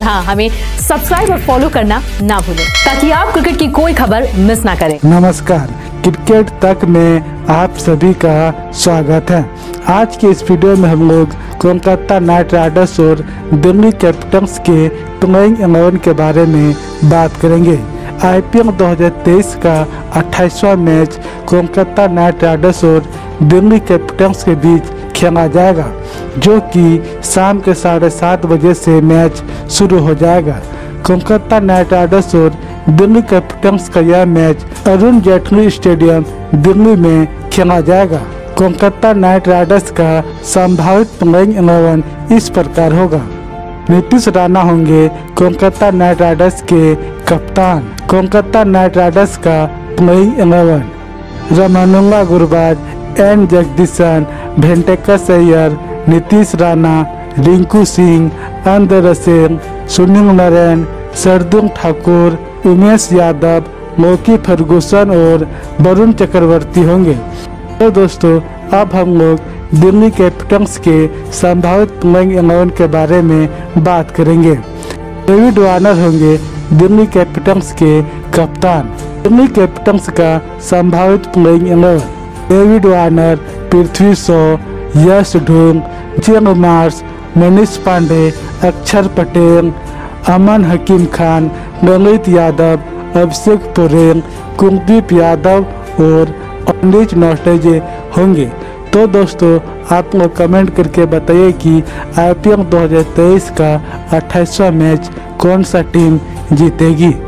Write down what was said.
हाँ, हमें सब्सक्राइब और फॉलो करना ना भूलें ताकि आप क्रिकेट की कोई खबर मिस ना करें। नमस्कार, क्रिकेट तक में आप सभी का स्वागत है। आज के इस वीडियो में हम लोग कोलकाता नाइट राइडर्स और दिल्ली कैपिटल्स के प्लेइंग 11 के बारे में बात करेंगे। IPL 2023 का 28वां मैच कोलकाता नाइट राइडर्स और दिल्ली कैपिटल्स के बीच खेला जाएगा, जो कि शाम के 7:30 बजे से मैच शुरू हो जाएगा। कोलकाता नाइट राइडर्स और दिल्ली कैपिटल्स का यह मैच अरुण जेटली स्टेडियम दिल्ली में खेला जाएगा। कोलकाता नाइट राइडर्स का संभावित प्लेइंग 11 इस प्रकार होगा। नीतीश राणा होंगे कोलकाता नाइट राइडर्स के कप्तान। कोलकाता नाइट राइडर्स का playing 11: Rahmanullah Gurbaz, N Jagadeesan, Venkatesh Iyer, Nitish Rana, Rinku Singh, Andre Russell, Sunil Narine, Shardul Thakur, Umesh Yadav, Lockie Ferguson और वरुण चक्रवर्ती होंगे। तो दोस्तों, अब हम लोग दिल्ली कैपिटल्स के संभावित प्लेइंग 11 के बारे में बात करेंगे। डेविड वार्नर होंगे दिल्ली कैपिटल्स के कप्तान। दिल्ली कैपिटल्स का संभावित playing 11: David Warner, Prithvi Shaw, Yash ढूंग, जेन मार्श, मनीष पांडे, अक्षर पटेल, अमन हकीम खान, ललित यादव, अभिषेक पोरेल, कुलदीप यादव और अनिल नौटेजे होंगे। तो दोस्तों, आप लोग कमेंट करके बताइए कि IPL 2023 का 28वां मैच कौन सा टीम जीतेगी।